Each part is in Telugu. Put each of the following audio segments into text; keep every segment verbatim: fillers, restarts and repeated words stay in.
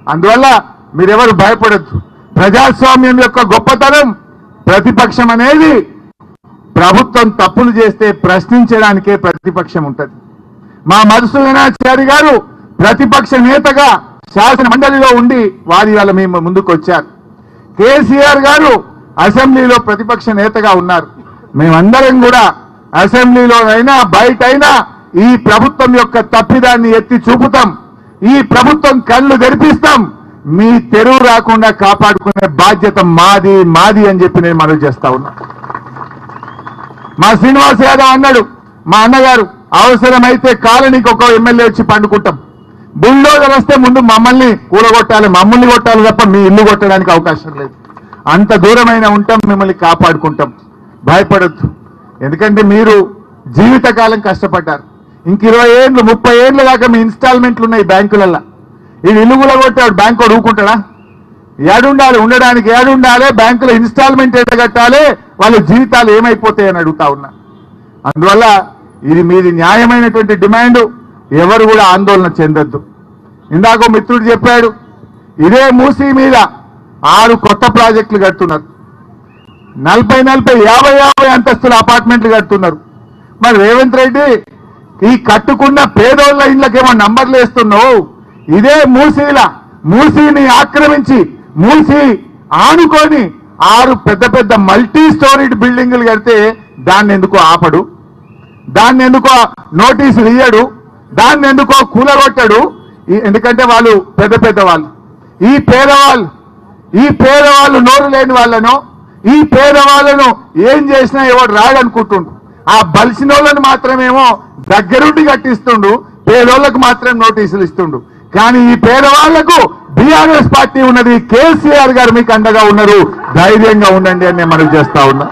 అందువల్ల మీరెవరు భయపడద్దు. ప్రజాస్వామ్యం యొక్క గొప్పతనం ప్రతిపక్షం అనేది ప్రభుత్వం తప్పులు చేస్తే ప్రశ్నించడానికే ప్రతిపక్షం ఉంటుంది. మా మధుసూదనాచారి గారు ప్రతిపక్ష నేతగా శాసన మండలిలో ఉండి వారి వాళ్ళ మేము ముందుకు వచ్చారు. కేసీఆర్ గారు అసెంబ్లీలో ప్రతిపక్ష నేతగా ఉన్నారు. మేమందరం కూడా అసెంబ్లీలోనైనా బయటైనా ఈ ప్రభుత్వం యొక్క తప్పిదాన్ని ఎత్తి చూపుతాం. ఈ ప్రభుత్వం కళ్ళు తెరిపిస్తాం. మీ తెరువు రాకుండా కాపాడుకునే బాధ్యత మాది మాది అని చెప్పి నేను మనవి చేస్తా ఉన్నా. మా శ్రీనివాస్ యాదవ్ అన్నాడు, మా అన్నగారు అవసరమైతే కాలనీకి ఒక ఎమ్మెల్యే వచ్చి పండుకుంటాం. బుల్డోజర్ వస్తే ముందు మమ్మల్ని కూలగొట్టాలి, మమ్మల్ని కొట్టాలి తప్ప మీ ఇల్లు కొట్టడానికి అవకాశం లేదు. అంత దూరమైన ఉంటాం, మిమ్మల్ని కాపాడుకుంటాం. భయపడద్దు. ఎందుకంటే మీరు జీవితకాలం కష్టపడ్డారు. ఇంక ఇరవై ఏళ్ళు ముప్పై ఏళ్ళ దాకా మీ ఇన్స్టాల్మెంట్లు ఉన్నాయి బ్యాంకులలో. ఇది ఇల్లు కూలగొట్టాడు బ్యాంకు ఊరుకుంటాడా? ఏడుండాలి, ఉండడానికి ఏడుండాలి, బ్యాంకులో ఇన్స్టాల్మెంట్ ఏడ కట్టాలి, వాళ్ళ జీవితాలు ఏమైపోతాయని అడుగుతా ఉన్నా. అందువల్ల ఇది మీది న్యాయమైనటువంటి డిమాండ్. ఎవరు కూడా ఆందోళన చెందొద్దు. ఇందాక మిత్రుడు చెప్పాడు, ఇదే మూసీ మీద ఆరు కొత్త ప్రాజెక్టులు కడుతున్నారు. నలభై నలభై యాభై యాభై అంతస్తుల అపార్ట్మెంట్లు కడుతున్నారు. మరి రేవంత్ రెడ్డి ఈ కట్టుకున్న పేదోళ్ళ ఇళ్ళకేమో నంబర్లు వేస్తున్నావు. ఇదే మూసీల మూసీని ఆక్రమించి మూసీ ఆనుకొని ఆరు పెద్ద పెద్ద మల్టీ స్టోరీడ్ బిల్డింగులు కడితే దాన్ని ఎందుకో ఆపడు, దాన్ని ఎందుకో నోటీసులు ఇయ్యడు, దాన్ని ఎందుకో కూలగొట్టాడు. ఎందుకంటే వాళ్ళు పెద్ద పెద్ద వాళ్ళు. ఈ పేదవాళ్ళు ఈ పేదవాళ్ళు నోరు లేని వాళ్ళను, ఈ పేదవాళ్ళను ఏం చేసినా ఎవడు రాడనుకుంటుండు. ఆ బలిసిన వాళ్ళను మాత్రమేమో దగ్గరుండి కట్టిస్తుండు, పేదోళ్లకు మాత్రం నోటీసులు ఇస్తుండు. కానీ ఈ పేదవాళ్లకు బీఆర్ఎస్ పార్టీ ఉన్నది, కేసీఆర్ గారు మీకు అండగా ఉన్నారు. ధైర్యంగా ఉండండి అని నేను మనవి చేస్తా ఉన్నా.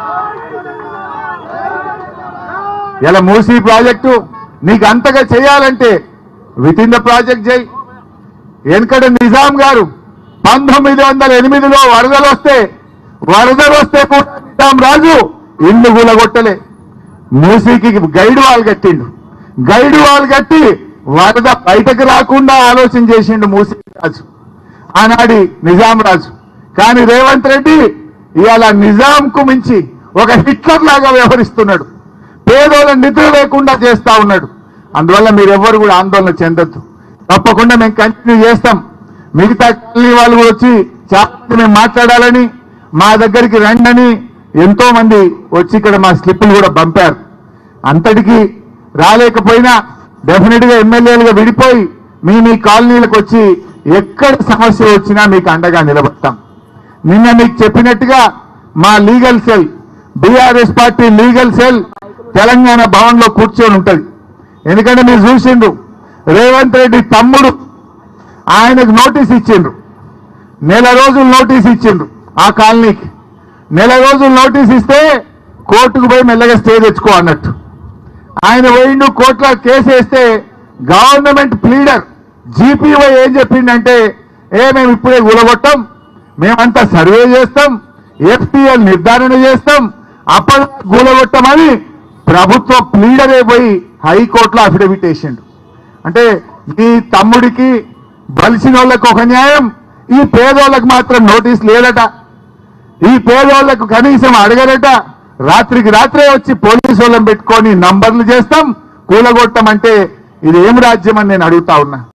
ఇలా మూసీ ప్రాజెక్టు నీకు అంతగా చేయాలంటే విత్ ఇన్ ద ప్రాజెక్ట్ చేయి. వెనకడ నిజాం గారు పంతొమ్మిది వందల ఎనిమిదిలో వరదలు వస్తే వరదలు వస్తే కూడా నిజాం రాజు ఇల్లు కూలగొట్టలే, మూసీకి గైడ్ వాల్ కట్టిండు. గైడ్ వాల్ కట్టి వరద బయటకు రాకుండా ఆలోచన చేసిండు మూసీ రాజు, ఆనాడి నిజాం రాజు. కానీ రేవంత్ రెడ్డి ఇవాళ నిజాంకు మించి ఒక హిట్లర్ లాగా వ్యవహరిస్తున్నాడు. పేదోళ్ళని నిద్ర లేకుండా చేస్తా ఉన్నాడు. అందువల్ల మీరెవ్వరు కూడా ఆందోళన చెందొద్దు. తప్పకుండా మేము కంటిన్యూ చేస్తాం. మిగతా కాలనీ వాళ్ళు కూడా వచ్చి చాలా మంది మేము మాట్లాడాలని మా దగ్గరికి రండని ఎంతో మంది వచ్చి ఇక్కడ మా స్లిప్పులు కూడా పంపారు. అంతటికి రాలేకపోయినా డెఫినెట్ గా ఎమ్మెల్యేలుగా విడిపోయి మీ మీ కాలనీలకు వచ్చి ఎక్కడ సమస్య వచ్చినా మీకు అండగా నిలబడతాం. నిన్న మీకు చెప్పినట్టుగా మా legal cell, BRS party legal cell Telangana Bhavan లో కూర్చొని ఉంటది. ఎందుకంటే మీరు చూసిండ్రు, రేవంత్ రెడ్డి తమ్ముడు ఆయనకు నోటీస్ ఇచ్చిండ్రు. నెల రోజులు నోటీస్ ఇచ్చిండ్రు ఆ కాలనీకి. నెల రోజులు నోటీస్ ఇస్తే కోర్టుకు పోయి మెల్లగా స్టే తెచ్చుకో అన్నట్టు. ఆయన పోయిండు, కోర్టులో కేసు వేస్తే గవర్నమెంట్ ప్లీడర్ జీపీవై ఏం చెప్పిండంటే, ఏ మేము ఇప్పుడే కూలగొట్టాం, మేమంతా సర్వే చేస్తాం, ఎఫ్టీఎల్ నిర్ధారణ చేస్తాం, అప్పటి కూలగొట్టమని ప్రభుత్వ ప్లీడరే పోయి హైకోర్టులో అఫిడవిట్ వేసిండు. అంటే ఈ తమ్ముడికి బలిసిన వాళ్ళకు ఒక న్యాయం, ఈ పేదోళ్ళకు మాత్రం నోటీస్ లేదట. ఈ పేదోళ్లకు కనీసం అడగరట. రాత్రికి రాత్రే వచ్చి పోలీసు వాళ్ళని పెట్టుకొని నంబర్లు చేస్తాం, కూలగొట్టమంటే ఇది ఏం రాజ్యం అని నేను అడుగుతా ఉన్నా.